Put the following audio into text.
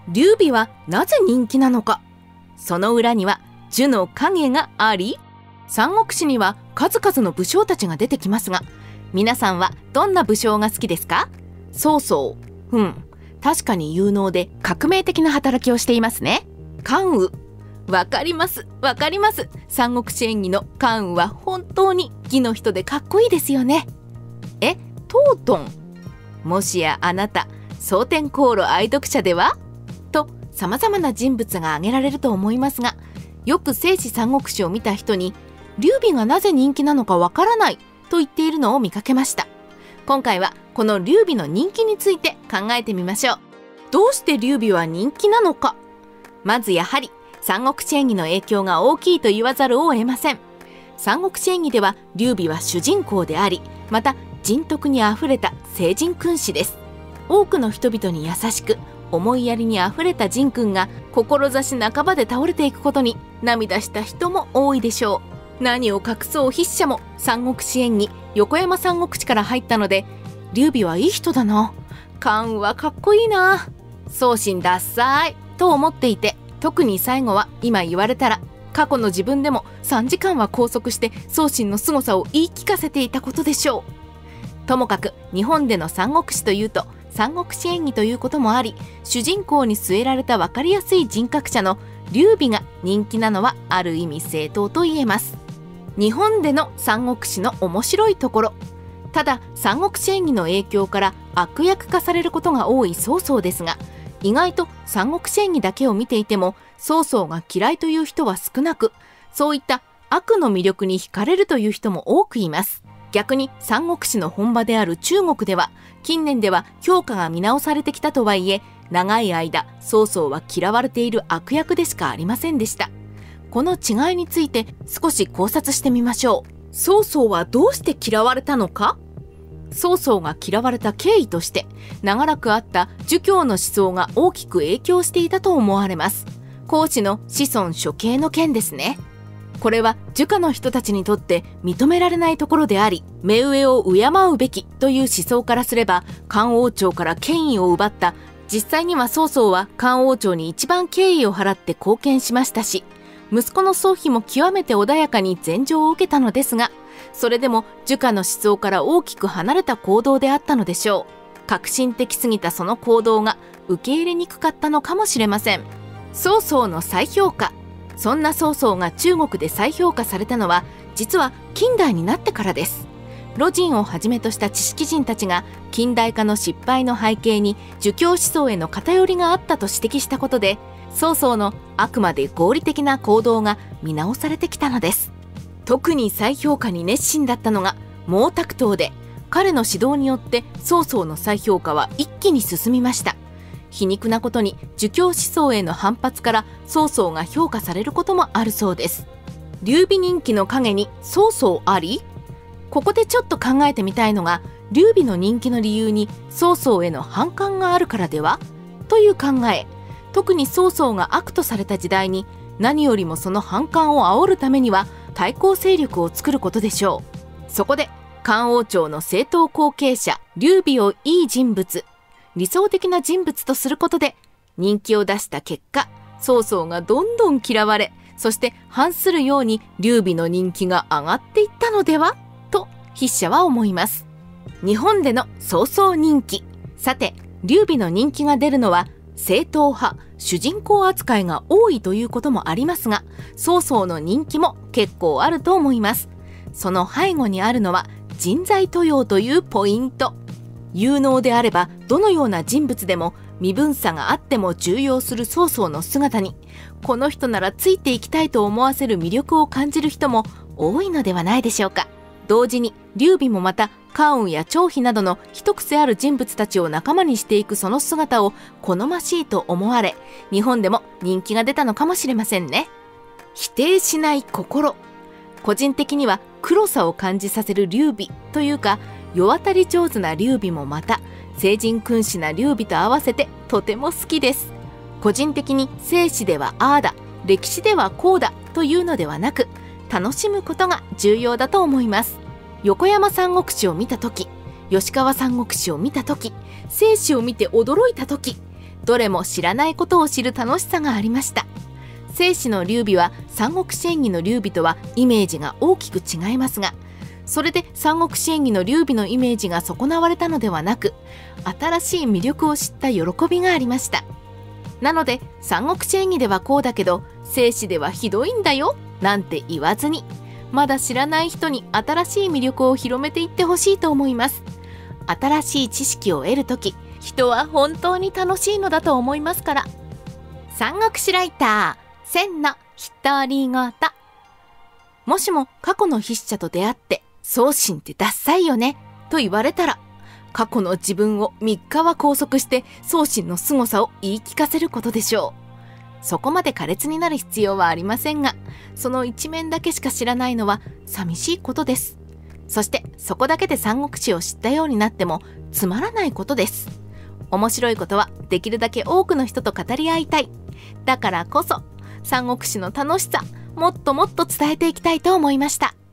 劉備はなぜ人気なのか。その裏には樹の影があり、三国志には数々の武将たちが出てきますが、皆さんはどんな武将が好きですか？曹操。確かに有能で革命的な働きをしていますね。関羽。わかります、わかります。三国志演義の関羽は本当に義の人でかっこいいですよね。東東。もしやあなた、蒼天航路愛読者では？と、様々な人物が挙げられると思いますが、よく正史三国志を見た人に、劉備がなぜ人気なのかわからないと言っているのを見かけました。今回はこの劉備の人気について考えてみましょう。どうして劉備は人気なのか。まずやはり三国志演義の影響が大きいと言わざるを得ません。三国志演義では劉備は主人公であり、また人徳にあふれた聖人君子です。多くの人々に優しく、思いやりにあふれた仁君が志半ばで倒れていくことに涙した人も多いでしょう。何を隠そう筆者も三国志演義横山三国志から入ったので、劉備はいい人だな、関羽はかっこいいな、宗信ダッサーいと思っていて、特に最後は今言われたら過去の自分でも3時間は拘束して宗信の凄さを言い聞かせていたことでしょう。ともかく日本での三国志というと三国志演義ということもあり、主人公に据えられた分かりやすい人格者の劉備が人気なのはある意味正当と言えます。日本での三国志の面白いところ。ただ三国志演義の影響から悪役化されることが多い曹操ですが、意外と三国志演義だけを見ていても曹操が嫌いという人は少なく、そういった悪の魅力に惹かれるという人も多くいます。逆に三国志の本場である中国では近年では評価が見直されてきたとはいえ、長い間曹操は嫌われている悪役でしかありませんでした。この違いについて少し考察してみましょう。曹操はどうして嫌われたのか。曹操が嫌われた経緯として、長らくあった儒教の思想が大きく影響していたと思われます。孔子の子孫処刑の件ですね。これは儒家の人たちにとって認められないところであり、目上を敬うべきという思想からすれば、漢王朝から権威を奪った。実際には曹操は漢王朝に一番敬意を払って貢献しましたし、息子の宗妃も極めて穏やかに禅譲を受けたのですが、それでも儒家の思想から大きく離れた行動であったのでしょう。革新的すぎたその行動が受け入れにくかったのかもしれません。曹操の再評価。そんな曹操が中国で再評価されたのは、実は近代になってからです。魯迅をはじめとした知識人たちが近代化の失敗の背景に儒教思想への偏りがあったと指摘したことで、曹操のあくまで合理的な行動が見直されてきたのです。特に再評価に熱心だったのが毛沢東で、彼の指導によって曹操の再評価は一気に進みました。皮肉なことに儒教思想への反発から曹操が評価されることもあるそうです。劉備人気の陰に曹操あり？ここでちょっと考えてみたいのが、劉備の人気の理由に曹操への反感があるからではという考え。特に曹操が悪とされた時代に、何よりもその反感を煽るためには対抗勢力を作ることでしょう。そこで漢王朝の正統後継者劉備をいい人物、理想的な人物とすることで人気を出した結果、曹操がどんどん嫌われ、そして反するように劉備の人気が上がっていったのではと筆者は思います。日本での曹操人気。さて、劉備の人気が出るのは正統派、主人公扱いが多いということもありますが、曹操の人気も結構あると思います。その背後にあるのは人材登用というポイント。有能であればどのような人物でも身分差があっても重用する曹操の姿に、この人ならついていきたいと思わせる魅力を感じる人も多いのではないでしょうか。同時に劉備もまた関羽や張飛などの一癖ある人物たちを仲間にしていくその姿を好ましいと思われ、日本でも人気が出たのかもしれませんね。否定しない心。個人的には黒さを感じさせる劉備というか、世渡り上手な劉備もまた聖人君子な劉備と合わせてとても好きです。個人的に正史ではああだ、歴史ではこうだというのではなく、楽しむことが重要だと思います。横山三国志を見たとき、吉川三国志を見たとき、正史を見て驚いたとき、 どれも知らないことを知る楽しさがありました。正史の劉備は三国志演義の劉備とはイメージが大きく違いますが、それで三国志演義の劉備のイメージが損なわれたのではなく、新しい魅力を知った喜びがありました。なので三国志演義ではこうだけど正史ではひどいんだよなんて言わずに、まだ知らない人に新しい魅力を広めていってほしいと思います。新しい知識を得るとき、人は本当に楽しいのだと思いますから。三国志ライター千の独り言。もしも過去の筆者と出会って宗信ってダッサいよねと言われたら、過去の自分を3日は拘束して宗信の凄さを言い聞かせることでしょう。そこまで苛烈になる必要はありませんが、その一面だけしか知らないのは寂しいことです。そしてそこだけで三国志を知ったようになってもつまらないことです。面白いことはできるだけ多くの人と語り合いたい。だからこそ三国志の楽しさ、もっともっと伝えていきたいと思いました。